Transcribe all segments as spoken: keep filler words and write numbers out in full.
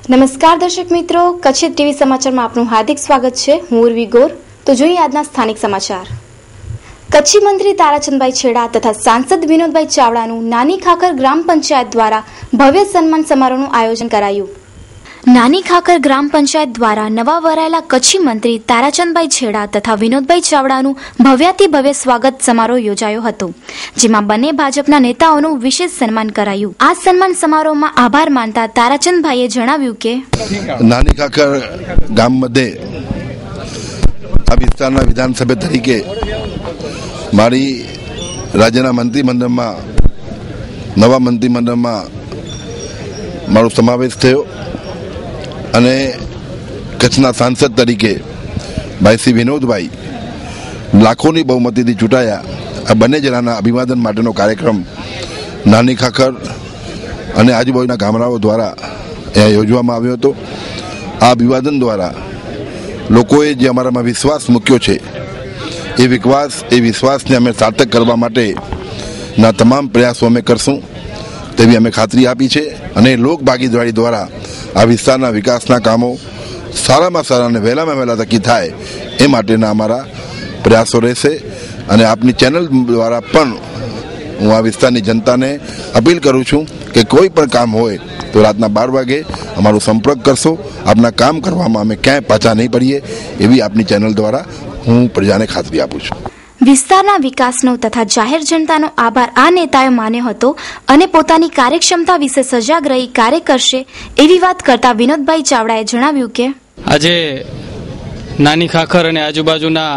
નમસ્કાર દર્શક મિત્રો, કચ્છ ટીવી સમાચારમાં આપનું હાર્દિક સ્વાગત છે। હું ઉર્વી ગોર। તો જોઈએ આજના સ્થાનિક સમાચાર। કચ્છી મંત્રી તારાચંદભાઈ છેડા તથા સાંસદ વિનોદભાઈ ચાવડાનું નાની ખાખર ગ્રામ પંચાયત દ્વારા ભવ્ય સન્માન સમારોહનું આયોજન કરાયું। નાની ખાખર ગ્રામ પંચાયત દ્વારા નવા વરાયેલા કચ્છી મંત્રી તારાચંદભાઈ છેડા તથા વિનોદભાઈ ચાવડાનું ભવ્યાતિ ભવ્ય સ્વાગત સમારોહ યોજાયો હતો, જેમાં બંને ભાજપના નેતાઓનું વિશેષ સન્માન કરાયું। આ સન્માન સમારોહમાં આભાર માનતા તારાચંદભાઈએ જણાવ્યું કે નાની ખાખર ગામ મધ્યે આ વિસ્તારના વિધાનસભા તરીકે મારી રાજ્યના મંત્રીમંડળમાં નવા મંત્રીમંડળમાં મારો સમાવેશ થયો અને કચ્છના સાંસદ તરીકે ભાઈ શ્રી વિનોદભાઈ લાખોની બહુમતીથી ચૂંટાયા। આ બંને જણાના અભિવાદન માટેનો કાર્યક્રમ નાની ખાખર અને આજુબાજુના ગામડાઓ દ્વારા અહીંયા યોજવામાં આવ્યો હતો। આ અભિવાદન દ્વારા લોકોએ જે અમારામાં વિશ્વાસ મૂક્યો છે એ વિશ્વાસ એ વિશ્વાસને અમે સાર્થક કરવા માટેના તમામ પ્રયાસો અમે કરશું તેવી અમે ખાતરી આપી છે અને લોક ભાગીદારી દ્વારા આ વિસ્તારના વિકાસના કામો સારામાં સારા અને વહેલામાં વહેલા તકી થાય એ માટેના અમારા પ્રયાસો રહેશે। અને આપની ચેનલ દ્વારા પણ હું આ વિસ્તારની જનતાને અપીલ કરું છું કે કોઈ પણ કામ હોય તો રાતના બાર વાગે અમારો સંપર્ક કરશો। આપના કામ કરવામાં અમે ક્યાંય પાછા નહીં પડીએ એવી આપની ચેનલ દ્વારા હું પ્રજાને ખાતરી આપું છું। વિસ્તારના વિકાસનો તથા જાહેર જનતાનો આભાર આ નેતાએ માન્યો હતો અને પોતાની કાર્યક્ષમતા વિશે સજાગ રહી કાર્ય કરશે એવી વાત કરતા વિનોદભાઈ ચાવડાએ જણાવ્યું કે આજે નાની ખાખર અને આજુબાજુના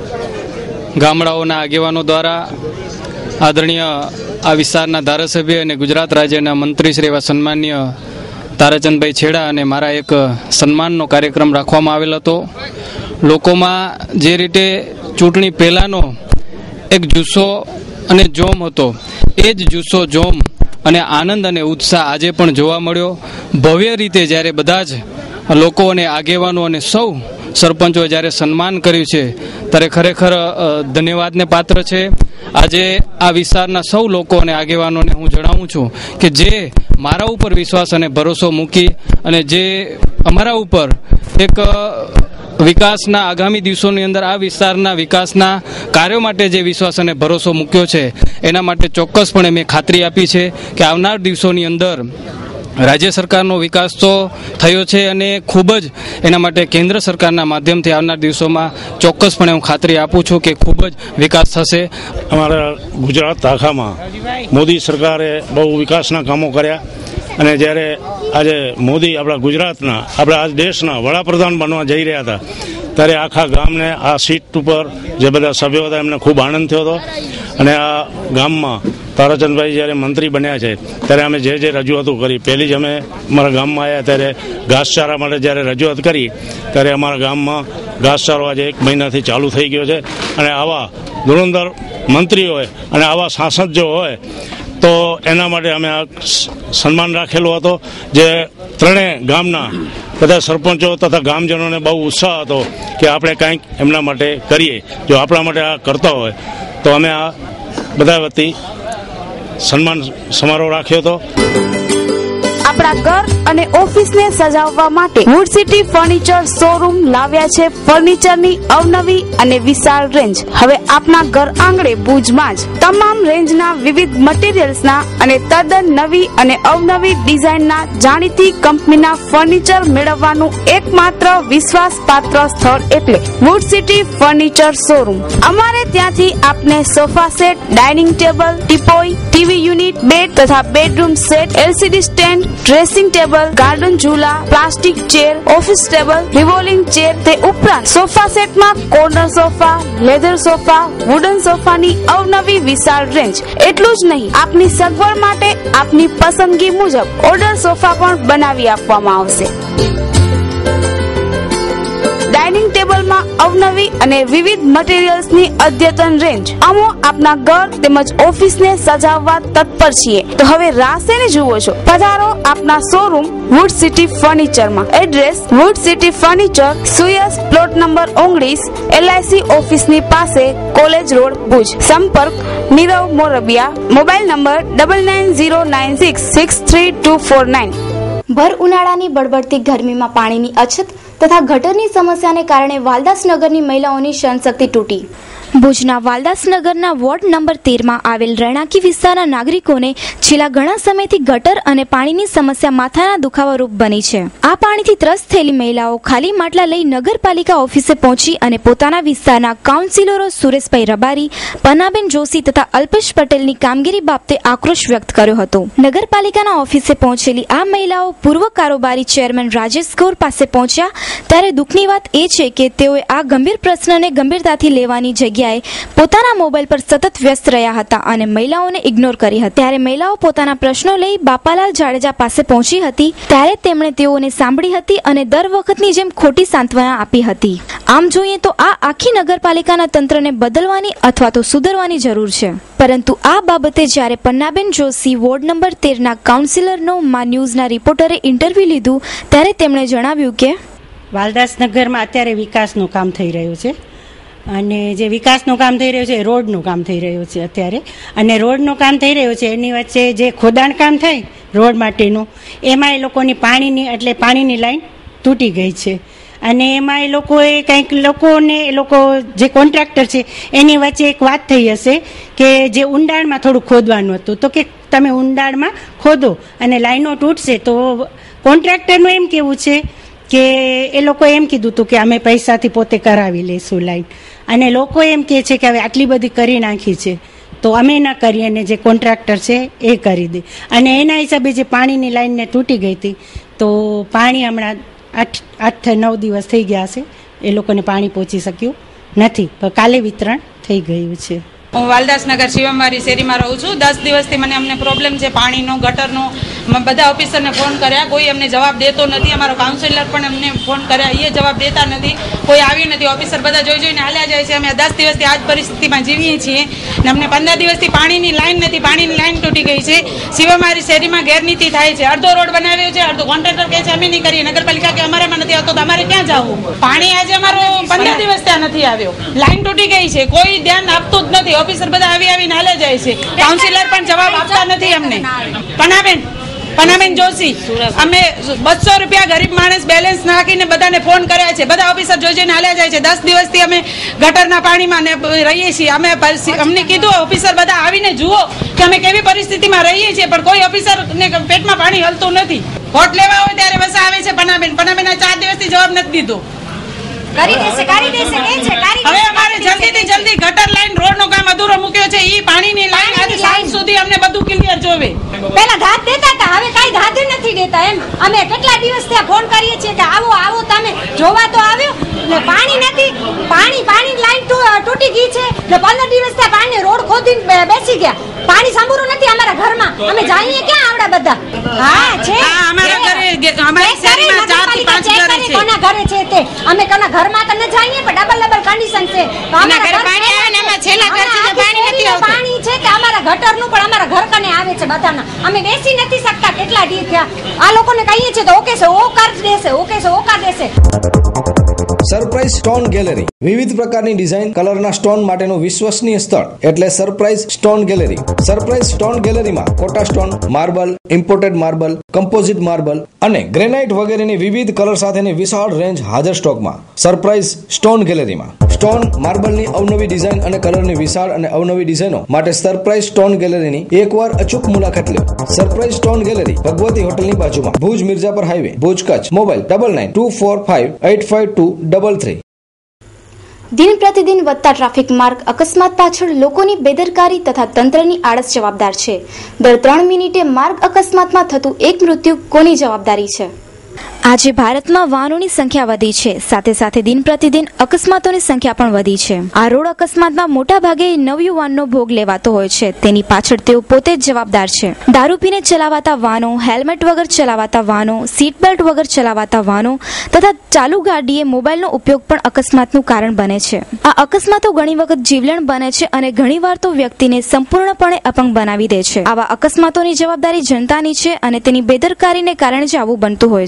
ગામડાઓના આગેવાનો દ્વારા આદરણીય આ વિસ્તારના ધારાસભ્ય અને ગુજરાત રાજ્યના મંત્રી શ્રી એવા સન્માનીય તારાચંદભાઈ છેડા અને મારા એક સન્માનનો કાર્યક્રમ રાખવામાં આવેલ હતો। લોકોમાં જે રીતે ચૂંટણી પહેલાંનો એક જુસ્સો અને જોમ હતો એ જ જુસ્સો જોમ અને આનંદ અને ઉત્સાહ આજે પણ જોવા મળ્યો। ભવ્ય રીતે જ્યારે બધા જ લોકો અને આગેવાનો અને સૌ સરપંચોએ જ્યારે સન્માન કર્યું છે ત્યારે ખરેખર ધન્યવાદને પાત્ર છે। આજે આ વિસ્તારના સૌ લોકો અને આગેવાનોને હું જણાવું છું કે જે મારા ઉપર વિશ્વાસ અને ભરોસો મૂકી અને જે અમારા ઉપર એક વિકાસના આગામી દિવસોની અંદર આ વિસ્તારના વિકાસના કાર્યો માટે જે વિશ્વાસ અને ભરોસો મૂક્યો છે એના માટે ચોક્કસપણે મેં ખાતરી આપી છે કે આવનાર દિવસોની અંદર રાજ્ય સરકારનો વિકાસ તો થયો છે અને ખૂબ જ એના માટે કેન્દ્ર સરકારના માધ્યમથી આવનાર દિવસોમાં ચોક્કસપણે હું ખાતરી આપું છું કે ખૂબ જ વિકાસ થશે। અમારા ગુજરાત આખામાં મોદી સરકારે બહુ વિકાસના કામો કર્યા અને જ્યારે આજે મોદી આપણા ગુજરાતના આપણા આ દેશના વડાપ્રધાન બનવા જઈ રહ્યા હતા ત્યારે આખા ગામને આ સીટ ઉપર જે બધા સભ્યો હતા એમને ખૂબ આનંદ થયો હતો। અને આ ગામમાં તારાચંદભાઈ જ્યારે મંત્રી બન્યા છે ત્યારે અમે જે જે રજૂઆતો કરી, પહેલી જ અમે અમારા ગામમાં આવ્યા ત્યારે ઘાસચારા માટે જ્યારે રજૂઆત કરી ત્યારે અમારા ગામમાં ઘાસચારો આજે એક મહિનાથી ચાલુ થઈ ગયો છે। અને આવા ધુરંધર મંત્રી હોય અને આવા સાંસદ જો હોય તો એના માટે અમે આ સન્માન રાખેલો હતો, જે ત્રણેય ગામના બધા સરપંચો તથા ગામજનોને બહુ ઉત્સાહ હતો કે આપણે કંઈક એમના માટે કરીએ। જો આપણા માટે આ કરતા હોય તો અમે આ બધા વતી સન્માન સમારોહ રાખ્યો હતો। આપણા ઘર અને ઓફિસને સજાવવા માટે વુડ સિટી ફર્નિચર શોરૂમ લાવ્યા છે ફર્નિચરની અવનવી અને વિશાળ રેન્જ। હવે આપના ઘર આંગણે ભુજમાં જ તમામ રેન્જના વિવિધ મટીરીયલ્સના અને તદ્દન નવી અને અવનવી ડિઝાઇનના જાણીતી કંપનીના ફર્નિચર મેળવવાનું એકમાત્ર વિશ્વાસપાત્ર સ્થળ એટલે વુડ સિટી ફર્નિચર શોરૂમ। અમારે ત્યાંથી આપને sofa set, dining table, teapoy, TV unit, bed તથા bedroom set, LCD stand, dressing table, garden ઝૂલા, plastic chair, office table, revolving chair, તે ઉપરાંત સોફા સેટમાં corner sofa, leather sofa, wooden સોફાની અવનવી વિશાળ રેન્જ। એટલું જ નહીં, આપની સગવડ માટે આપની પસંદગી મુજબ ઓર્ડર સોફા પણ બનાવી આપવામાં આવશે। ડાઇનિંગ ટેબલમાં અવનવી અને વિવિધ મટીરીયલ્સની અદ્યતન રેન્જ। અમો આપના ઘર તેમજ ઓફિસને સજાવવા તત્પર છીએ, તો હવે રાહ શેની જુઓ છો? પધારો આપના શોરૂમ વુડ સિટી ફર્નિચરમાં। એડ્રેસ વુડ સિટી ફર્નિચર, સુયસ પ્લોટ નંબર ઓગણીસ, એલઆઈસી ઓફિસની પાસે, કોલેજ રોડ, ભુજ। સંપર્ક Nirav Morbiya. Mobile number double nine zero nine six six three two four nine. ભર ઉનાળાની બળબડતી ગરમીમાં પાણીની અછત તથા ગટરની સમસ્યાને કારણે વાલદાસનગરની મહિલાઓની સહનશક્તિ તૂટી. ભુજના વાલદાસનગરના વોર્ડ નંબર તેરમાં આવેલ રહેણાંકી વિસ્તારના નાગરિકોને છેલ્લા ઘણા સમયથી ગટર અને પાણીની સમસ્યા માથાના દુખાવા રૂપ બની છે. આ પાણીથી ત્રસ્ત થયેલી મહિલાઓ ખાલી માટલા લઈ નગરપાલિકા ઓફિસે પહોંચી અને પોતાના વિસ્તારના કાઉન્સિલરો સુરેશભાઈ રબારી, પન્નાબેન જોશી તથા અલ્પેશ પટેલની કામગીરી બાબતે આક્રોશ વ્યક્ત કર્યો હતો. નગરપાલિકાના ઓફિસે પહોંચેલી આ મહિલાઓ પૂર્વ કારોબારી ચેરમેન રાજેશ ગૌર પાસે પહોંચ્યા ત્યારે દુઃખની વાત એ છે કે તેઓએ આ ગંભીર પ્રશ્નને ગંભીરતાથી લેવાની જગ્યાએ પોતાના મોબાઈલ પર સતત વ્યસ્ત રહ્યા હતા અને મહિલાઓને ઇગ્નોર કરી હતી. ત્યારે મહિલાઓ પોતાના પ્રશ્નો લઈ બાપાલાલ જાડેજા પાસે પહોંચી હતી ત્યારે તેમણે તેઓને સાંભળી હતી અને દર વખતની જેમ ખોટી સાંત્વના આપી હતી. આમ જોઈએ તો આ આખી નગરપાલિકાના તંત્રને બદલવાની અથવા તો સુધરવાની જરૂર છે. પરંતુ આ બાબતે જ્યારે પન્નાબેન જોશી વોર્ડ નંબર તેરના કાઉન્સિલરનો મા ન્યૂઝના રિપોર્ટરે ઇન્ટરવ્યુ લીધું ત્યારે તેમણે જણાવ્યું કે વાલદાસનગરમાં અત્યારે વિકાસનું કામ થઈ રહ્યું છે અને જે વિકાસનું કામ થઈ રહ્યું છે એ રોડનું કામ થઈ રહ્યું છે અત્યારે. અને રોડનું કામ થઈ રહ્યું છે એની વચ્ચે જે ખોદાણ કામ થાય રોડ માટેનું એમાં એ લોકોની પાણીની એટલે પાણીની લાઈન તૂટી ગઈ છે અને એમાં એ લોકોએ કંઈક લોકોને એ લોકો જે કોન્ટ્રાક્ટર છે એની વચ્ચે એક વાત થઈ હશે કે જે ઊંડાણમાં થોડું ખોદવાનું હતું તો કે તમે ઊંડાણમાં ખોદો અને લાઈનો તૂટશે. તો કોન્ટ્રાક્ટરનું એમ કહેવું છે કે એ લોકો એમ કીધું હતું કે અમે પૈસાથી પોતે કરાવી લઈશું લાઈન અને લોકો એમ કહે છે કે હવે આટલી બધી કરી નાખી છે તો અમે ન કરીએ અને જે કોન્ટ્રાક્ટર છે એ કરી દે. અને એના હિસાબે જે પાણીની લાઈનને તૂટી ગઈ હતી તો પાણી હમણાં આઠ આઠથી નવ દિવસ થઈ ગયા છે એ લોકોને પાણી પહોંચી શક્યું નથી પણ કાલે વિતરણ થઈ ગયું છે. હું વાલદાસનગર શિવમવારી શેરીમાં રહું છું. દસ દિવસથી મને અમને પ્રોબ્લેમ છે પાણીનો, ગટરનો. બધા ઓફિસરને ફોન કર્યા, કોઈ અમને જવાબ દેતો નથી. અમારો કાઉન્સિલર પણ અમને ફોન કર્યા, એ જવાબ દેતા નથી, કોઈ આવ્યું નથી. ઓફિસર બધા જોઈ જોઈને હાલ્યા જાય છે. અમે દસ દિવસથી આ જ પરિસ્થિતિમાં જીવીએ છીએ ને અમને પંદર દિવસથી પાણીની લાઈન નથી, પાણીની લાઈન તૂટી ગઈ છે. શિવમવારી શેરીમાં ગેરનીતિ થાય છે. અડધો રોડ બનાવ્યો છે, અડધો કોન્ટ્રાક્ટર કહે છે અમે નહીં કરીએ, નગરપાલિકા કે અમારામાં નથી આવતો તો અમારે ક્યાં જવું? પાણી આજે અમારો પંદર દિવસ ત્યાં નથી આવ્યો, લાઈન તૂટી ગઈ છે, કોઈ ધ્યાન આપતું જ નથી. ઓફિસર બધા આવી આવીને હાલે જાય છે. કાઉન્સિલર પણ જવાબ આપતા નથી અમને. પન્નાબેન પન્નાબેન જોશી, અમે બસો રૂપિયા ગરીબ માણસ બેલેન્સ નાખીને બધાને ફોન કર્યા છે. બધા ઓફિસર જોઈ જોઈને હાલ્યા જાય છે. દસ દિવસથી અમે ગટરના પાણીમાં રહીએ છીએ. અમે અમને કીધું ઓફિસર બધા આવીને જુઓ કે અમે કેવી પરિસ્થિતિમાં રહીએ છીએ, પણ કોઈ ઓફિસરને પેટમાં પાણી હલતું નથી. વોટ લેવા હોય ત્યારે બસ આવે છે પન્નાબેન. પન્નાબેન ચાર દિવસથી જવાબ નથી દીધો. કરી દેશે કરી દેશે કે છે કરી હવે અમારે જલ્દીથી જલ્દી ગટર લાઈન રોડનો કામ અધૂરો મૂક્યો છે. ઈ પાણીની લાઈન આજે સાંજ સુધી અમને બધું ક્લિયર જોવે. પહેલા ઘાત દેતા હતા, હવે કઈ ઘાત નથી દેતા. એમ અમે કેટલા દિવસ ત્યાં ફોન કરીએ છીએ કે આવો આવો તમે જોવા તો આવ્યો ને પાણી નથી. પાણી પાણી લાઈન તૂટી ગઈ છે ને પંદર દિવસ ત્યાં પાણી રોડ ખોદીને બેસી ગયા. પાણી સાંભળું નથી અમારા ઘરમાં. અમે જઈએ ક્યાં આવડા બધા? હા છે અમારા ઘરે, અમારી શેરીમાં ચાર થી પાંચ ઘર છે. કોના ઘરે છે તે અમે કોના ઘરમાં તો ન જઈએ પણ ડબલ ડબલ કન્ડિશન છે. અમારા ઘરે પાણી આવે ને અમારા છેલ્લા ઘરથી પાણી નથી આવતું. પાણી છે કે અમારા ગટરનું પણ અમારા ઘર કને આવે છે બધાના. અમે બેસી નથી શકતા. કેટલા દી થયા આ લોકોને કહીએ છીએ તો ઓકે છે ઓ કર દેશે, ઓકે છે ઓ કર દેશે. સરપ્રાઈઝ સ્ટોન ગેલેરી વિવિધ પ્રકારની ડિઝાઇન કલરના સ્ટોન માટેનું વિશ્વસનીય સ્થળ એટલે Surprise Stone Gallery. Surprise Stone ગેલેરીમાં Kota stone, marble, imported marble, composite marble અને ગ્રેનાઇટ વગેરેની વિવિધ કલર સાથેની વિશાળ રેન્જ હાજર સ્ટોકમાં. સરપ્રાઈઝ સ્ટોન ગેલેરીમાં સ્ટોન માર્બલની અવનવી ડિઝાઇન અને કલરની વિશાળ અને અવનવી ડિઝાઇનો માટે સરપ્રાઈઝ સ્ટોન ગેલેરીની એકવાર અચૂક મુલાકાત લો. સરપ્રાઈઝ સ્ટોન ગેલેરી ભગવતી હોટલની બાજુમાં, Bhuj Mirjapar highway, Bhuj Kutch. Mobile double nine two four five eight five two double three. દિન પ્રતિદિન વધતા ટ્રાફિક માર્ગ અકસ્માત પાછળ લોકોની બેદરકારી તથા તંત્રની આળસ જવાબદાર છે. દર ત્રણ મિનિટે માર્ગ અકસ્માતમાં થતું એક મૃત્યુ કોની જવાબદારી છે? આજે ભારતમાં વાહનોની સંખ્યા વધી છે, સાથે સાથે દિન પ્રતિદિન અકસ્માતોની સંખ્યા પણ વધી છે. આ રોડ અકસ્માતમાં મોટા ભાગે નવયુવાનનો ભોગ લેવાતો હોય છે. તેની પાછળ તેઓ પોતે જ જવાબદાર છે. દારૂ પીને ચલાવાતા વાહનો, હેલ્મેટ વગર ચલાવાતા વાહનો, સીટ બેલ્ટ વગર ચલાવાતા વાહનો તથા ચાલુ ગાડીએ મોબાઈલનો ઉપયોગ પણ અકસ્માતનું કારણ બને છે. આ અકસ્માતો ઘણી વખત જીવલેણ બને છે અને ઘણીવાર તો વ્યક્તિને સંપૂર્ણપણે અપંગ બનાવી દે છે. આવા અકસ્માતોની જવાબદારી જનતાની છે અને તેની બેદરકારીને કારણે જ આવું બનતું હોય છે.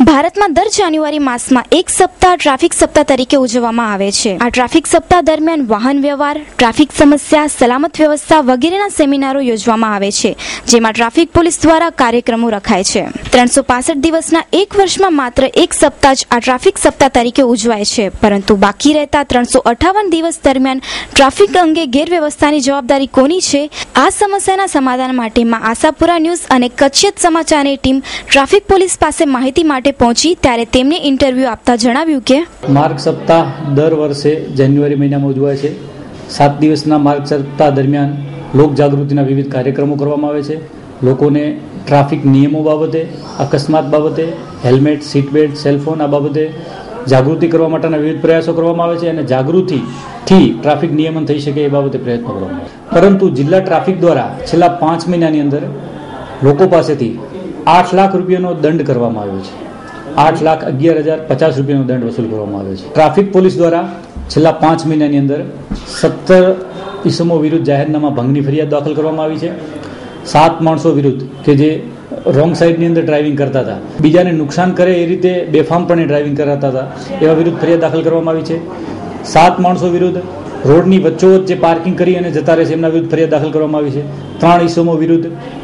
ભારતમાં દર જાન્યુઆરી માસમાં એક સપ્તાહ ટ્રાફિક સપ્તાહ તરીકે ઉજવવામાં આવે છે. આ ટ્રાફિક સપ્તાહ દરમિયાન વાહન વ્યવહાર, ટ્રાફિક સમસ્યા, સલામત વ્યવસ્થા વગેરેના સેમિનારો યોજવામાં આવે છે, જેમાં ટ્રાફિક પોલીસ દ્વારા કાર્યક્રમો રખાય છે. ત્રણસો પાસઠ દિવસના એક વર્ષમાં માત્ર એક સપ્તાહ જ આ ટ્રાફિક સપ્તાહ તરીકે ઉજવાય છે, પરંતુ બાકી રહેતા ત્રણસો અઠાવન દિવસ દરમિયાન ટ્રાફિક અંગે ગેરવ્યવસ્થાની જવાબદારી કોની છે? આ સમસ્યાના સમાધાન માટે માં આશાપુરા ન્યૂઝ અને કચ્છિયત સમાચારની ટીમ ટ્રાફિક પોલીસ પાસે માહિતી માટે પહોંચી, ત્યારે તેમને ઇન્ટરવ્યુ આપતા જણાવ્યું કે માર્ગ સપ્તાહ દર વર્ષે જાન્યુઆરી મહિનામાં ઉજવાય છે. સાત દિવસના માર્ગ સપ્તાહ દરમિયાન લોક જાગૃતિના વિવિધ કાર્યક્રમો કરવામાં આવે છે. લોકોને ટ્રાફિક નિયમો બાબતે, અકસ્માત બાબતે, હેલ્મેટ, સીટ બેલ્ટ, સેલફોન આ બાબતે જાગૃતિ કરવા માટેના વિવિધ પ્રયાસો કરવામાં આવે છે અને જાગૃતિથી ટ્રાફિક નિયમન થઈ શકે એ બાબતે પ્રયત્નો કરવામાં આવે છે. પરંતુ જિલ્લા ટ્રાફિક દ્વારા છેલ્લા પાંચ મહિનાની અંદર લોકો પાસેથી આઠ લાખ રૂપિયાનો દંડ કરવામાં આવ્યો છે. આઠ લાખ અગિયાર હજાર પચાસ રૂપિયાનો દંડ વસૂલ કરવામાં આવ્યો છે. ટ્રાફિક પોલીસ દ્વારા છેલ્લા પાંચ મહિનાની અંદર સત્તર ઇસમો વિરુદ્ધ જાહેરનામા ભંગની ફરિયાદ દાખલ કરવામાં આવી છે. સાત માણસો વિરુદ્ધ કે જે રોંગ સાઈડની અંદર ડ્રાઇવિંગ કરતા હતા, બીજાને નુકસાન કરે એ રીતે બેફામપણે ડ્રાઇવિંગ કરાતા હતા, એવા વિરુદ્ધ ફરિયાદ દાખલ કરવામાં આવી છે. સાત માણસો વિરુદ્ધ રોડની વચ્ચોવચ્ચ જે પાર્કિંગ કરી અને જતા રહે છે એમના વિરુદ્ધ ફરિયાદ દાખલ કરવામાં આવી છે. ત્રણ ઇસમો વિરુદ્ધ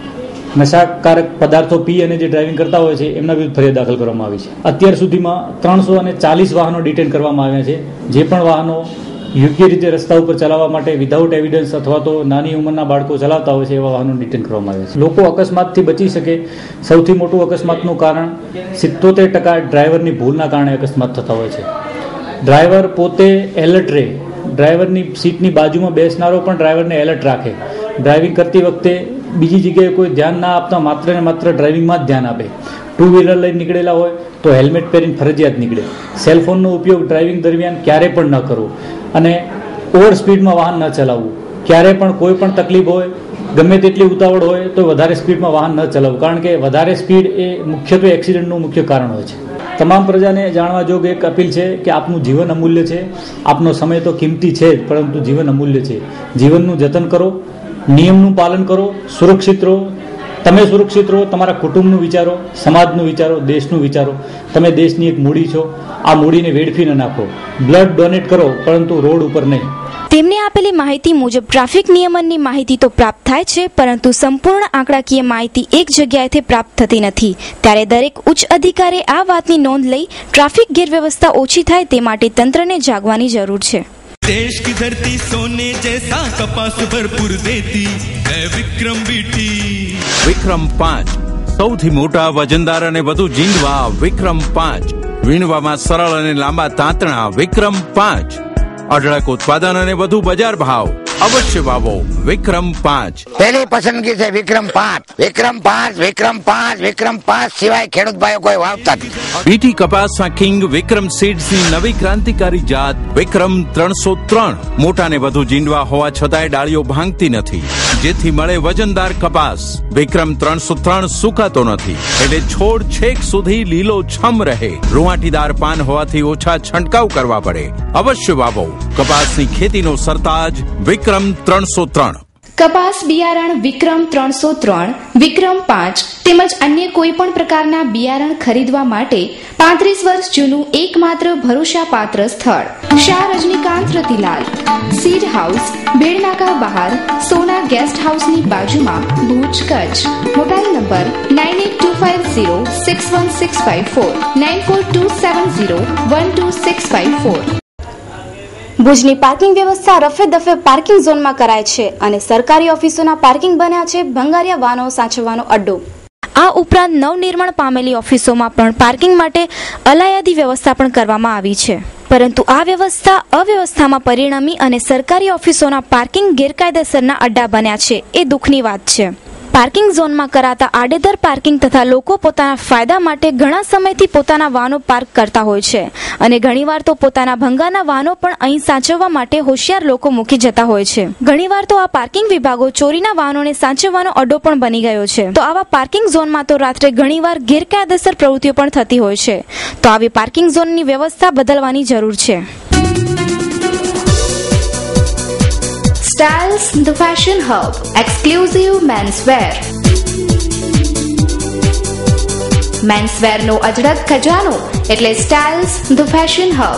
નશાકારક પદાર્થો પી અને જે ડ્રાઇવિંગ કરતા હોય છે એમના વિરુદ્ધ ફરિયાદ દાખલ કરવામાં આવી છે. અત્યાર સુધીમાં ત્રણસો અને ચાલીસ વાહનો ડિટેન કરવામાં આવ્યા છે. જે પણ વાહનો યોગ્ય રીતે રસ્તા ઉપર ચલાવવા માટે વિધાઉટ એવિડન્સ અથવા તો નાની ઉંમરના બાળકો ચલાવતા હોય છે એવા વાહનો ડિટેન કરવામાં આવ્યા છે. લોકો અકસ્માતથી બચી શકે, સૌથી મોટું અકસ્માતનું કારણ સિત્તોતેર ટકા ડ્રાઈવરની ભૂલના કારણે અકસ્માત થતા હોય છે. ડ્રાઈવર પોતે એલર્ટ રહે, ડ્રાઈવરની સીટની બાજુમાં બેસનારો પણ ડ્રાઈવરને એલર્ટ રાખે, ડ્રાઇવિંગ કરતી વખતે બીજી જગ્યાએ કોઈ ધ્યાન ના આપતા માત્ર ને માત્ર ડ્રાઇવિંગમાં જ ધ્યાન આપે. ટુ વ્હીલર લઈને નીકળેલા હોય તો હેલ્મેટ પહેરીને ફરજિયાત નીકળે. સેલફોનનો ઉપયોગ ડ્રાઇવિંગ દરમિયાન ક્યારે પણ ન કરવો અને ઓવર સ્પીડમાં વાહન ન ચલાવવું. ક્યારે પણ કોઈ પણ તકલીફ હોય, ગમે તેટલી ઉતાવળ હોય તો વધારે સ્પીડમાં વાહન ન ચલાવવું, કારણ કે વધારે સ્પીડ એ મુખ્યત્વે એક્સિડન્ટનું મુખ્ય કારણ હોય છે. તમામ પ્રજાને જાણવા જોગ એક અપીલ છે કે આપનું જીવન અમૂલ્ય છે. આપનો સમય તો કિંમતી છે જ, પરંતુ જીવન અમૂલ્ય છે. જીવનનું જતન કરો, નિયમનું પાલન કરો, સુરક્ષિત રહો. તમે સુરક્ષિત રહો, તમારા કુટુંબનું વિચારો, સમાજનું વિચારો, દેશનું વિચારો. તમે દેશની એક મૂડી છો, આ મૂડીને વેડફી ન નાખો. બ્લડ ડોનેટ કરો, પરંતુ રોડ ઉપર નહીં. તેમને આપેલી માહિતી મુજબ ટ્રાફિક નિયમનની માહિતી તો પ્રાપ્ત થાય છે, પરંતુ સંપૂર્ણ આંકડાકીય માહિતી એક જગ્યાએથી પ્રાપ્ત થતી નથી. ત્યારે દરેક ઉચ્ચ અધિકારી આ વાતની નોંધ લઈ ટ્રાફિક ગેરવ્યવસ્થા ઓછી થાય તે માટે તંત્રને જાગવાની જરૂર છે. देश की धरती सोने जैसा कपास भरपूर देती है विक्रम बीटी. વિક્રમ પાંચ સૌથી મોટા વજનદાર અને વધુ જીંદવા વિક્રમ પાંચ. વીણવામાં સરળ અને લાંબા તાંતણા વિક્રમ પાંચ. અઢળક ઉત્પાદન અને વધુ બજાર ભાવ. અવશ્ય વાવો વિક્રમ પાંચ. પહેલી પસંદગી છે વિક્રમ પાંચ. વિક્રમ પાંચ વિક્રમ પાંચ વિક્રમ પાંચ સિવાય ખેડૂત ભાઈઓ કોઈ વાવતા નથી. બીટી કપાસના કિંગ વિક્રમ સીડ્સની નવી ક્રાંતિકારી જાત વિક્રમ ત્રણસો ત્રણ. મોટા ને વધુ જીંડવા હોવા છતાંય ડાળીઓ ભાંગતી નથી, જેથી મળે વજનદાર કપાસ. વિક્રમ ત્રણસો ત્રણ સુકાતો નથી, એટલે છોડ છેક સુધી લીલો છમ રહે. રૂવાટીદાર પાન હોવાથી ઓછા છંટકાવ કરવા પડે. અવશ્ય વાવો કપાસની ખેતીનો સરતાજ વિક્રમ ત્રણસો ત્રણ. કપાસ બિયારણ વિક્રમ ત્રણસો ત્રણ, વિક્રમ પાંચ તેમજ અન્ય કોઈ પણ પ્રકારના બિયારણ ખરીદવા માટે પાંત્રીસ વર્ષ જૂનું એકમાત્ર ભરોસાપાત્ર સ્થળ શાહ રજનીકાંત રતિલાલ સીડ હાઉસ, બેડનાકા બહાર, સોના ગેસ્ટ હાઉસની બાજુમાં, Bhuj, Kutch. Mobile number nine eight two five zero six one six five four, nine four two seven zero one two six five four. ભુજની પાર્કિંગ વ્યવસ્થા રફે દફે પાર્કિંગ ઝોનમાં કરાય છે અને સરકારી ઓફિસોના પાર્કિંગ બન્યા છે ભંગારિયા વાહનો સાચવવાનો અડ્ડો. આ ઉપરાંત નવનિર્માણ પામેલી ઓફિસોમાં પણ પાર્કિંગ માટે અલાયદી વ્યવસ્થા પણ કરવામાં આવી છે, પરંતુ આ વ્યવસ્થા અવ્યવસ્થામાં પરિણમી અને સરકારી ઓફિસોના પાર્કિંગ ગેરકાયદેસરના અડ્ડા બન્યા છે એ દુઃખની વાત છે. પાર્કિંગ ઝોનમાં કરાતા આડેધડ પાર્કિંગ તથા લોકો પોતાના ફાયદા માટે ઘણા સમયથી પોતાના વાહનો પાર્ક કરતા હોય છે અને ઘણીવાર તો પોતાના ભંગારના વાહનો પણ અહીં સાચવવા માટે હોશિયાર લોકો મૂકી જતા હોય છે. ઘણીવાર તો આ પાર્કિંગ વિભાગો ચોરીના વાહનોને સાચવવાનો અડ્ડો પણ બની ગયો છે. તો આવા પાર્કિંગ ઝોનમાં તો રાત્રે ઘણીવાર ગેરકાયદેસર પ્રવૃત્તિઓ પણ થતી હોય છે. તો આવી પાર્કિંગ ઝોનની વ્યવસ્થા બદલવાની જરૂર છે. Styles, the fashion hub, exclusive menswear. મેન્સવેરનો અઢળક ખજાનો એટલે Styles the fashion hub.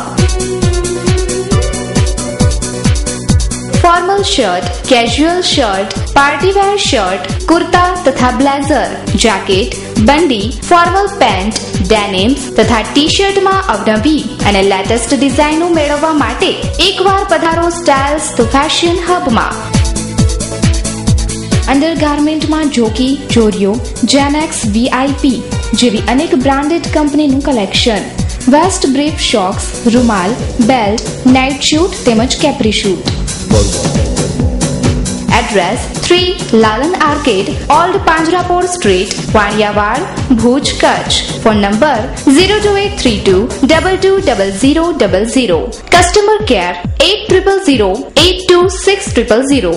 Formal shirt, casual shirt, partywear shirt, kurta તથા બ્લેઝર, જેકેટ, બંડી, ફોર્મલ પેન્ટ, ડેનિમ્સ તથા ટી શર્ટમાં અવનવી અને લેટેસ્ટ ડિઝાઇનો મેળવવા માટે એકવાર પધારો સ્ટાઇલ્સ ધ ફેશન હબમાં. અંડરગાર્મેન્ટમાં જોકી, જોરિયો, જેનેક્સ, વીઆઈપી જેવી અનેક બ્રાન્ડેડ કંપનીનું કલેક્શન. વેસ્ટ બ્રીફ, શોક્સ, રૂમાલ, બેલ્ટ, નાઇટ શૂટ તેમજ capri suit. Address three Lalan arcade, old પાંજરાપોળ street, Vaniyavad, Bhuj, Kutch. Phone number zero two eight three two double two double zero double zero. Customer care eight triple zero eight two six triple zero.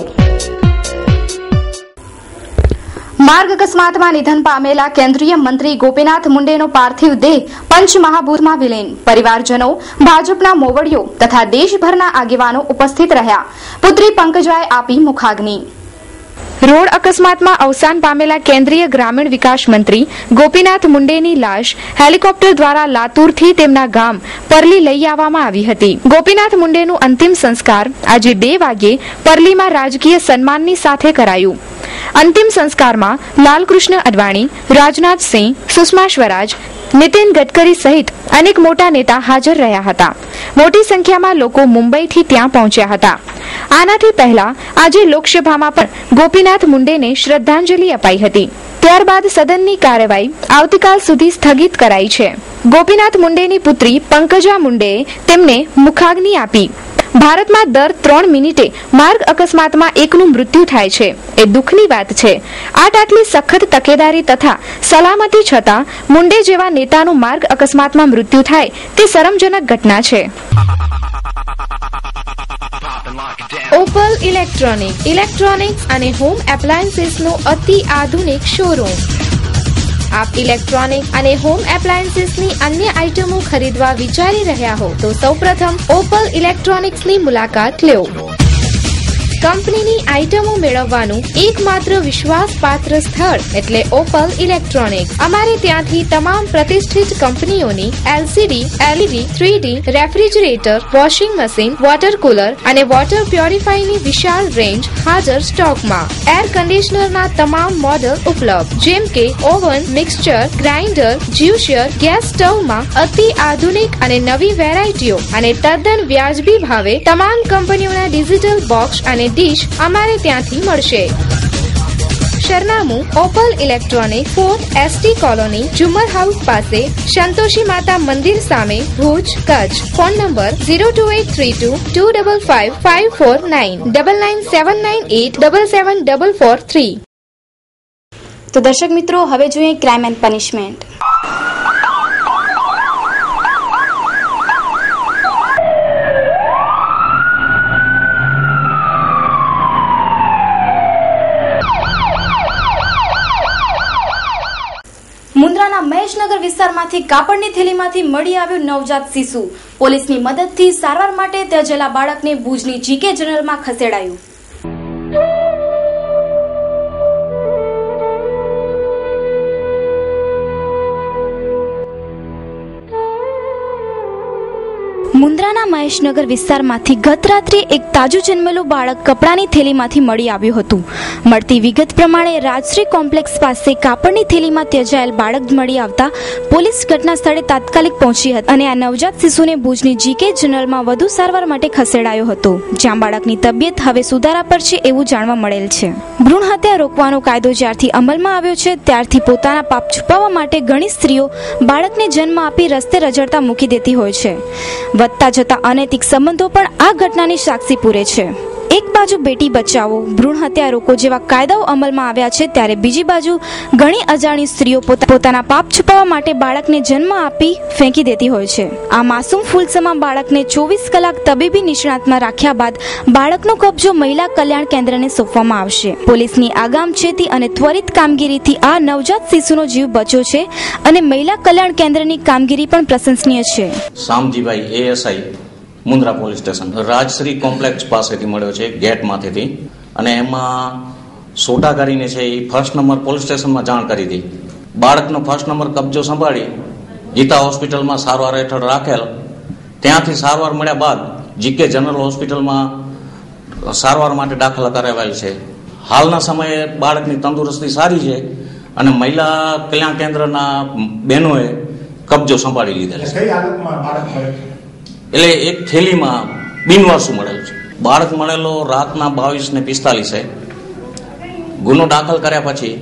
માર્ગ અકસ્માતમાં નિધન પામેલા કેન્દ્રીય મંત્રી ગોપીનાથ મુંડેનો પાર્થિવ દેહ પંચમહાભૂતમાં વિલીન. પરિવારજનો, ભાજપના મોવડીઓ તથા દેશભરના આગેવાનો ઉપસ્થિત રહ્યા. પુત્રી પંકજાએ આપી મુખાગ્નિ. રોડ અકસ્માતમાં અવસાન પામેલા કેન્દ્રીય ગ્રામીણ વિકાસ મંત્રી ગોપીનાથ મુંડેની લાશ હેલિકોપ્ટર દ્વારા લાતુરથી તેમના ગામ પરલી લઈ આવવામાં આવી હતી. ગોપીનાથ મુંડેનું અંતિમ સંસ્કાર આજે બે વાગ્યે પરલીમાં રાજકીય સન્માનની સાથે કરાયું. અંતિમ સંસ્કારમાં લાલકૃષ્ણ અડવાણી, રાજનાથસિંહ, સુષ્મા સ્વરાજ, નીતિન ગડકરી સહિત અનેક મોટા નેતા હાજર રહ્યા હતા. મોટી સંખ્યામાં લોકો મુંબઈથી ત્યાં પહોંચ્યા હતા. આનાથી પહેલા આજે લોકસભામાં પણ ગોપીનાથ મુંડેને શ્રદ્ધાંજલિ અપાઈ હતી. ત્યારબાદ સદનની કાર્યવાહી આવતીકાલ સુધી સ્થગિત કરાઈ છે. ગોપીનાથ મુંડેની પુત્રી પંકજા મુંડેએ તેમને મુખાગ્નિ આપી. ભારતમાં દર ત્રણ મિનિટે માર્ગ અકસ્માતમાં એકનું મૃત્યુ થાય છે. એ દુઃખની વાત છે. આટ આટલી સખત તકેદારી તથા સલામતી છતાં મુંડે જેવા નેતાનું માર્ગ અકસ્માતમાં મૃત્યુ થાય તે શરમજનક ઘટના છે. ઓપલ ઇલેક્ટ્રોનિક ઇલેક્ટ્રોનિક્સ અને હોમ એપ્લાયન્સીસનો અતિ આધુનિક શોરૂમ. આપ ઇલેક્ટ્રોનિક અને હોમ એપ્લાયન્સીસની અન્ય આઇટમો ખરીદવા વિચારી રહ્યા હો તો સૌપ્રથમ ઓપલ ઇલેક્ટ્રોનિક્સની મુલાકાત લો. કંપનીની આઇટમો મેળવવાનું એકમાત્ર વિશ્વાસપાત્ર સ્થળ એટલે ઓપલ ઇલેક્ટ્રોનિક્સ. અમારે ત્યાંથી તમામ પ્રતિષ્ઠિત કંપનીઓની LCD, LED, three D, refrigerator, washing machine, water cooler અને વોટર પ્યોરિફાયરની વિશાળ રેન્જ હાજર સ્ટોકમાં. એર કન્ડિશનરના તમામ મોડલ ઉપલબ્ધ જેમ કે oven, mixture, grinder, juicer, gas સ્ટવમાં અતિ આધુનિક અને નવી વેરાયટીઓ અને તદ્દન વ્યાજબી ભાવે તમામ કંપનીઓના ડિજિટલ બોક્સ અને ડીશ અમારે ત્યાંથી મળશે. સરનામું Opal electronic, fourth ST colony, Jhumar house પાસે, સંતોષી માતા મંદિર સામે, Bhuj, Kutch. Phone number zero two eight three two two double five five four nine double nine seven nine eight double seven double four three. તો દર્શક મિત્રો, હવે જોઈએ ક્રાઇમ એન્ડ પનિશમેન્ટ. મુન્દ્રાના મહેશનગર વિસ્તારમાંથી કાપડની થેલીમાંથી મળી આવ્યું નવજાત શિશુ. પોલીસની મદદથી સારવાર માટે ત્યજેલા બાળકને ભુજની જીકે જનરલમાં ખસેડાયું. મુન્દ્રાના મહેશનગર વિસ્તારમાંથી ગત રાત્રે એક તાજું જન્મેલું બાળક કપડાની થેલીમાંથી મળી આવ્યું હતું. મળતી વિગત પ્રમાણે રાજશ્રી કોમ્પ્લેક્સ પાસે કાપડની થેલીમાં ત્યજાયેલ બાળક મળી આવતા પોલીસ ઘટના સ્થળે તાત્કાલિક પહોંચી હતી અને આ નવજાત શિશુને ભુજની જીકે જનરલમાં વધુ સારવાર માટે ખસેડાયો હતો, જ્યાં બાળકની તબિયત હવે સુધારા પર છે એવું જાણવા મળેલ છે. ભ્રૂણ હત્યા રોકવાનો કાયદો જ્યારથી અમલમાં આવ્યો છે ત્યારથી પોતાના પાપ છુપાવવા માટે ઘણી સ્ત્રીઓ બાળકને જન્મ આપી રસ્તે રજડતા મૂકી દેતી હોય છે. વધતા જતા અનૈતિક સંબંધો પણ આ ઘટનાની સાક્ષી પૂરે છે. એક બાજુ બેટી બચાવો, ભ્રૂણ હત્યા રોકો જેવા કાયદાઓ અમલમાં આવ્યા છે ત્યારે બીજી બાજુ ઘણી અજાણી સ્ત્રીઓ પોતાના પાપ છુપાવવા માટે બાળકને જન્મ આપી ફેંકી દેતી હોય છે. આ માસૂમ ફૂલસમા બાળકને ચોવીસ કલાક તબીબી નિષ્ણાતમાં રાખ્યા બાદ બાળકનો કબજો મહિલા કલ્યાણ કેન્દ્રને સોંપવામાં આવશે. પોલીસની આગામચેતી અને ત્વરિત કામગીરીથી આ નવજાત શિશુનો જીવ બચ્યો છે અને મહિલા કલ્યાણ કેન્દ્રની કામગીરી પણ પ્રશંસનીય છે. Shamjibhai ASI Mundra police station Rajshree complex પાસેથી મળ્યો છે, ગેટમાંથી, અને એમાં સોટા કરીને છે એ ફર્સ્ટ નંબર પોલીસ સ્ટેશનમાં જાણ કરી હતી બાળકનો ફર્સ્ટ નંબર કબજો સંભાળી ગીતા હોસ્પિટલમાં સારવાર હેઠળ રાખેલ. ત્યાંથી સારવાર મળ્યા બાદ જીકે જનરલ હોસ્પિટલમાં સારવાર માટે દાખલ કરાવેલ છે. હાલના સમયે બાળકની તંદુરસ્તી સારી છે અને મહિલા કલ્યાણ કેન્દ્રના બહેનોએ કબજો સંભાળી લીધેલ છે. એટલે એક થેલીમાં બિનવારસું મળેલ છે. બાળક મળેલો રાતના બાવીસ ને પિસ્તાલીસે ગુનો દાખલ કર્યા પછી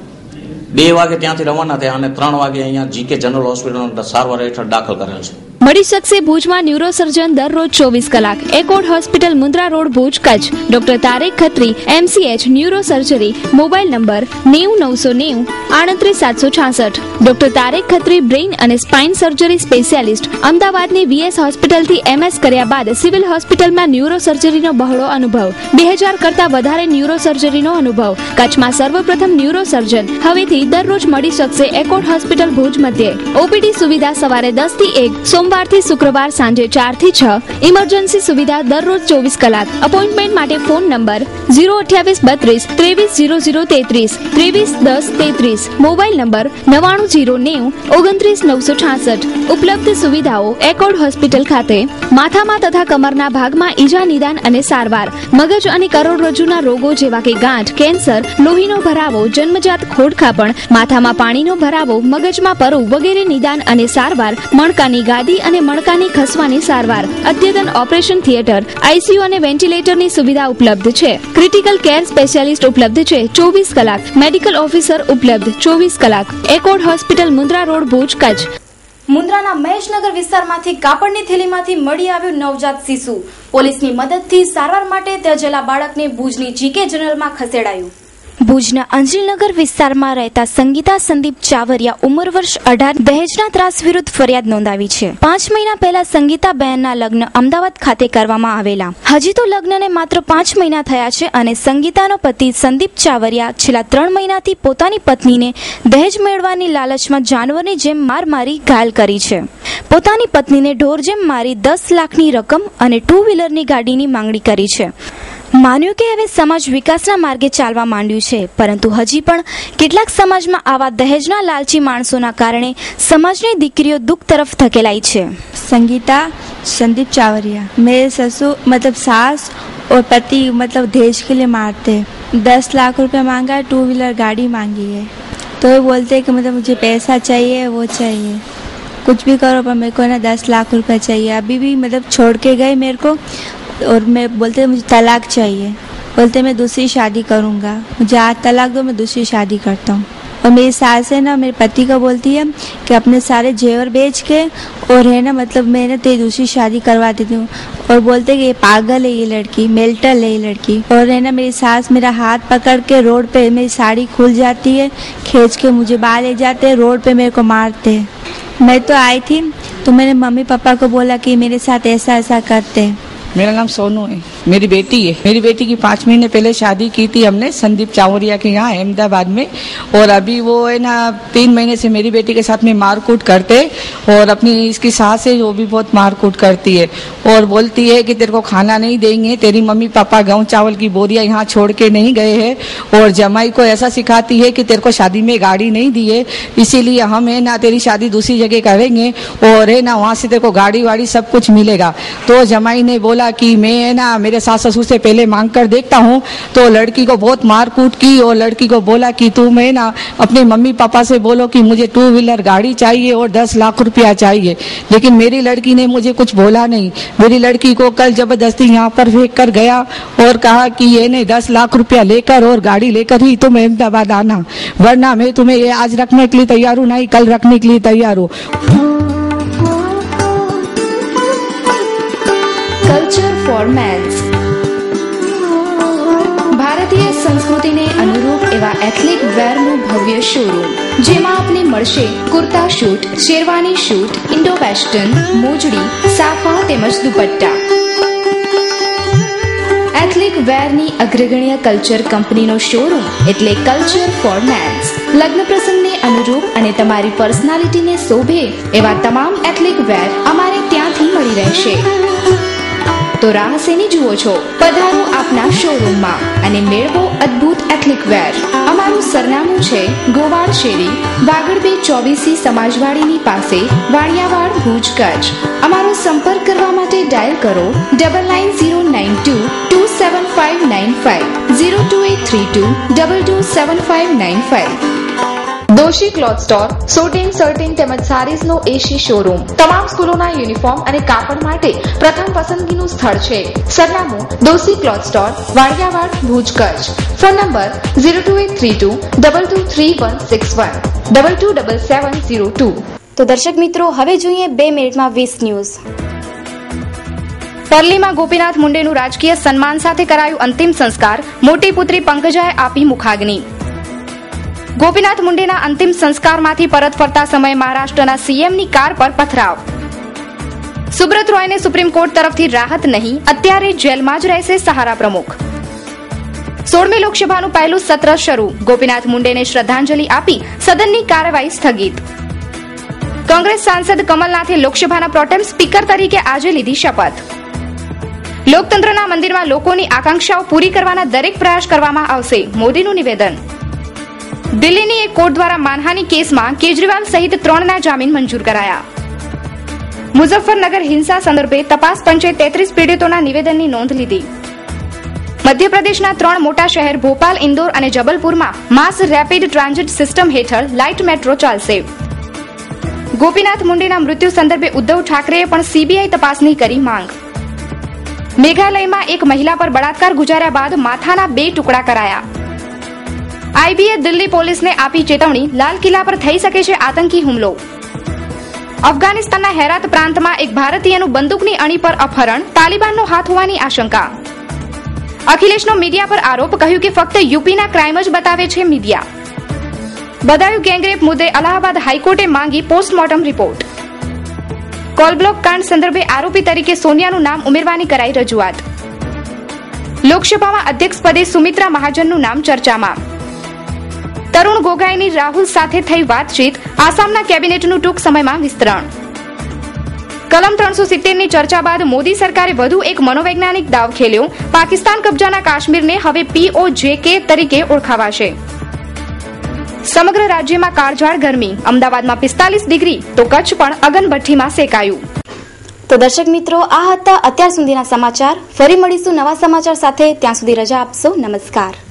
બે વાગે ત્યાંથી રવાના થયા અને ત્રણ વાગે અહીંયા જીકે જનરલ હોસ્પિટલ સારવાર હેઠળ દાખલ કરેલ છે. મળી શકશે ભુજમાં ન્યુરોસર્જન દરરોજ ચોવીસ કલાક. Accord hospital Mundra road Bhuj Kutch. Doctor Tarek Khatri MCH neuro surgery. Mobile number નેવું નવસો નેવું આડત્રીસ સાતસો છાસઠ. ડોક્ટર તારેક ખત્રી બ્રેઇન અને સ્પાઇન સર્જરી સ્પેશિયાલિસ્ટ. અમદાવાદની વીએસ હોસ્પિટલથી એમએસ કર્યા બાદ સિવિલ હોસ્પિટલમાં ન્યુરો સર્જરીનો બહોળો અનુભવ. બે હજાર કરતા વધારે ન્યુરો સર્જરીનો અનુભવ. કચ્છમાં સર્વપ્રથમ ન્યુરો સર્જન. હવેથી દરરોજ મળી શકશે એકોડ હોસ્પિટલ ભુજ મધ્યે. ઓપીડી સુવિધા સવારે દસ થી એક, સોમવારથી શુક્રવાર સાંજે ચાર થી છ. ઇમરજન્સી સુવિધા દરરોજ ચોવીસ કલાક. અપોઇન્ટમેન્ટ માટે ફોન નંબર ઝીરો અઠ્યાવીસ બત્રીસ ત્રેવીસ ઝીરો ઝીરો તેત્રીસ ત્રેવીસ દસ તેત્રીસ. મોબાઈલ નંબર નવાણું ઝીરો નેવું ઓગણત્રીસ નવસો છાસઠ. ઉપલબ્ધ સુવિધાઓ એકોડ હોસ્પિટલ ખાતે. માથામાં તથા કમરના ભાગમાં ઈજા નિદાન અને સારવાર. મગજ અને કરોડરજ્જુના રોગો જેવા કે ગાંઠ, કેન્સર, લોહીનો ભરાવો, જન્મજાત ખોડખાપણ, માથામાં પાણીનો ભરાવો, મગજમાં પરુ વગેરે નિદાન અને સારવાર. મણકાની ગાદી અને મણકાની ખસવાની સારવાર. અદ્યતન ઓપરેશન થિયેટર, આઈસીયુ અને વેન્ટિલેટરની સુવિધા ઉપલબ્ધ છે. ક્રિટિકલ કેર સ્પેશિયાલિસ્ટ ઉપલબ્ધ છે ચોવીસ કલાક. મેડિકલ ઓફિસર ઉપલબ્ધ ચોવીસ કલાક. Accord hospital Mundra road Bhuj Kutch. મુન્દ્રાના મહેશનગર વિસ્તારમાંથી કાપડની થેલીમાંથી મળી આવ્યું નવજાત શિશુ. પોલીસની મદદથી સારવાર માટે ત્યજેલા બાળકને ભુજની જીકે જનરલમાં ખસેડાયું. ભુજના અંજલીનગર વિસ્તારમાં રહેતા સંગીતા સંદીપ ચાવરિયા ઉંમર વર્ષ અઢાર દહેજના ત્રાસ વિરુદ્ધ ફરિયાદ નોંધાવી છે. પાંચ મહિના પહેલા સંગીતા બહેનના લગ્ન અમદાવાદ ખાતે કરવામાં આવેલા. હજી તો લગ્નને માત્ર પાંચ મહિના થયા છે અને સંગીતાનો પતિ સંદીપ ચાવરિયા છેલ્લા ત્રણ મહિનાથી પોતાની પત્નીને દહેજ મેળવાની લાલચમાં જાનવરની જેમ માર મારી ઘાયલ કરી છે. પોતાની પત્નીને ઢોર જેમ મારી દસ લાખની રકમ અને ટુ વ્હીલરની ગાડીની માંગણી કરી છે. માન્યું કે હવે સમાજ વિકાસના માર્ગે ચાલવા માંડ્યું છે, પરંતુ હજી પણ કેટલાક સમાજમાં આવા દહેજના લાલચી માણસોના કારણે સમાજની દીકરીઓ દુઃખ તરફ ધકેલાઈ છે. संगीता संदीप चावरिया, मेरे ससुर मतलब सास और पति मतलब दहेज के लिए मारते. दस लाख रुपए मांगा है, टू व्हीलर गाड़ी मांगी है. तो वो बोलते हैं कि मतलब मुझे पैसा चाहिए, वो चाहिए, कुछ भी करो पर मेरे को ना दस लाख रुपए चाहिए. अभी भी मतलब छोड़ के गए मेरे को और मैं बोलते मुझे तलाक चाहिए. बोलते मैं दूसरी शादी करूँगा, मुझे आज तलाक दो, मैं दूसरी शादी करता हूँ. और मेरी सास है ना मेरे पति को बोलती है कि अपने सारे जेवर बेच के और है ना मतलब मैं ना तेरी दूसरी शादी करवा देती हूँ. और बोलते कि ये पागल है, ये लड़की मेंटल है, ये लड़की. और है ना मेरी सास मेरा हाथ पकड़ के रोड पे मेरी साड़ी खुल जाती है, खींच के मुझे बाहर ले जाते हैं, रोड पे मेरे को मारते हैं. मैं तो आई थी तो मैंने मम्मी पापा को बोला कि मेरे साथ ऐसा ऐसा करते हैं. मेरा नाम सोनू है, मेरी बेटी है. मेरी बेटी की पाँच महीने पहले शादी की थी हमने संदीप चावरिया के यहाँ अहमदाबाद में. और अभी वो है ना तीन महीने से मेरी बेटी के साथ में मारकूट करते. और अपनी इसकी सास है वो भी बहुत मारकूट करती है और बोलती है कि तेरे को खाना नहीं देंगे, तेरी मम्मी पापा गेहूँ चावल की बोरियां यहाँ छोड़ के नहीं गए हैं. और जमाई को ऐसा सिखाती है कि तेरे को शादी में गाड़ी नहीं दी है, इसीलिए हम है ना तेरी शादी दूसरी जगह करेंगे और है ना वहाँ से तेरे को गाड़ी वाड़ी सब कुछ मिलेगा. तो जमाई ने बोला कि मैं है ना मेरे सास ससुर से पहले मांग कर देखता हूँ. तो लड़की को बहुत मार कूट की और लड़की को बोला कि तुम है ना अपने मम्मी पापा से बोलो कि मुझे टू व्हीलर गाड़ी चाहिए और दस लाख रुपया चाहिए. लेकिन मेरी लड़की ने मुझे कुछ बोला नहीं. मेरी लड़की को कल जबरदस्ती यहाँ पर फेंक कर गया और कहा कि ये नहीं दस लाख रुपया लेकर और गाड़ी लेकर ही तुम अहमदाबाद आना, वरना मैं तुम्हें ये आज रखने के लिए तैयार हूँ, नहीं कल रखने के लिए तैयार हूँ. Culture for mens. ભારતીય સંસ્કૃતિને અનુરૂપ એવા એથ્નિક વેરનું ભવ્ય શોરૂમ, જેમાં આપને મળશે kurta suit, sherwani suit, Indo western, મોજડી, સાફા તેમજ દુપટ્ટા. એથ્નિક વેરની અગ્રગણ્ય કલ્ચર કંપનીનો શોરૂમ એટલે કલ્ચર ફોર મેન્સ. લગ્ન પ્રસંગને અનુરૂપ અને તમારી પર્સનાલિટીને શોભે એવા તમામ એથ્નિક વેર અમારે ત્યાંથી મળી રહેશે. તો રાહ શેની જુઓ છો? પધારો આપના શોરૂમમાં અને મેળવો અદ્ભુત એથનિક વેર. અમારું સરનામું છે ગોવાળ શેરી, વાગડ બે ચોવીસી સમાજવાડીની પાસે, વાણિયાવાડ, ભુજ, કચ્છ. અમારો સંપર્ક કરવા માટે ડાયલ કરો double nine zero nine two two seven five nine five, zero two eight three two double two seven five nine five. Doshi cloth store, suiting, shirting તેમજ સારીઝનો એસી શોરૂમ. તમામ સ્કૂલોના યુનિફોર્મ અને કાપડ માટે પ્રથમ પસંદગીનું સ્થળ છે. સરનામું Doshi cloth store, Vaniyavad, Bhuj, Kutch. Phone number zero two eight three two double two three one six one, double two double seven zero two. તો દર્શક મિત્રો, હવે જોઈએ બે મિનિટમાં વીસ ન્યૂઝ. પરલીમાં ગોપીનાથ મુંડેનું રાજકીય સન્માન સાથે કરાયું અંતિમ સંસ્કાર. મોટી પુત્રી પંકજાએ આપી મુખાગ્નિ. ગોપીનાથ મુંડેના અંતિમ સંસ્કારમાંથી પરત ફરતા સમયે મહારાષ્ટ્રના સીએમની કાર પર પથરાવ. સુબ્રત રોયને સુપ્રીમ કોર્ટ તરફથી રાહત નહીં, અત્યારે જેલમાં જ રહેશે સહારા પ્રમુખ. સોળમી લોકસભાનું પહેલું સત્ર શરૂ. ગોપીનાથ મુંડેને શ્રદ્ધાંજલિ આપી સદનની કાર્યવાહી સ્થગિત. કોંગ્રેસ સાંસદ કમલનાથે લોકસભાના પ્રોટેમ સ્પીકર તરીકે આજે લીધી શપથ. લોકતંત્રના મંદિરમાં લોકોની આકાંક્ષાઓ પૂરી કરવાના દરેક પ્રયાસ કરવામાં આવશે, મોદીનું નિવેદન. દિલ્હીની એક કોર્ટ દ્વારા માનહાની કેસમાં કેજરીવાલ સહિત ત્રણના જામીન મંજૂર કરાયા. મુઝફ્ફરનગર હિંસા સંદર્ભે તપાસ પંચે તેત્રીસ પીડિતોના નિવેદનની નોંધ લીધી. મધ્યપ્રદેશના ત્રણ મોટા શહેર ભોપાલ, ઇન્દોર અને જબલપુરમાં માસ રેપિડ ટ્રાન્ઝિટ સિસ્ટમ હેઠળ લાઇટ મેટ્રો ચાલશે. ગોપીનાથ મુંડેના મૃત્યુ સંદર્ભે ઉદ્ધવ ઠાકરેએ પણ સીબીઆઈ તપાસની કરી માંગ. મેઘાલયમાં એક મહિલા પર બળાત્કાર ગુજાર્યા બાદ માથાના બે ટુકડા કરાયા. આઈબીએ દિલ્હી પોલીસને આપી ચેતવણી, લાલ કિલ્લા પર થઈ શકે છે આતંકી હુમલો. અફઘાનિસ્તાનના હેરાત પ્રાંતમાં એક ભારતીયનું બંદૂકની અણી પર અપહરણ, તાલિબાનનો હાથ હોવાની આશંકા. અખિલેશનો મીડિયા પર આરોપ, કહ્યું કે ફક્ત યુપીના ક્રાઇમ જ બતાવે છે મીડિયા. બદાયું ગેંગરેપ મુદ્દે અલ્હાબાદ હાઈકોર્ટે માંગી પોસ્ટમોર્ટમ રિપોર્ટ. કોલબ્લોક કાંડ સંદર્ભે આરોપી તરીકે સોનિયાનું નામ ઉમેરવાની કરાઈ રજૂઆત. લોકસભામાં અધ્યક્ષ પદે સુમિત્રા મહાજનનું નામ ચર્ચામાં. તરુણ ગોગોઈની રાહુલ સાથે થઈ વાતચીત, આસામના કેબિનેટનું ટૂંક સમયમાં વિસ્તરણ. કલમ ત્રણસો સિત્તેર ની ચર્ચા બાદ મોદી સરકારે વધુ એક મનોવૈજ્ઞાનિક દાવ ખેલ્યો. પાકિસ્તાન કબજાના કાશ્મીરને હવે પીઓજેકે તરીકે ઓળખાવાશે. સમગ્ર રાજ્યમાં કાળઝાળ ગરમી, અમદાવાદમાં પિસ્તાલીસ ડિગ્રી તો કચ્છ પણ અગનભઠ્ઠીમાં સેકાયું. તો દર્શક મિત્રો, આ હતા અત્યાર સુધીના સમાચાર. ફરી મળીશું નવા સમાચાર સાથે. ત્યાં સુધી રજા આપશો. નમસ્કાર.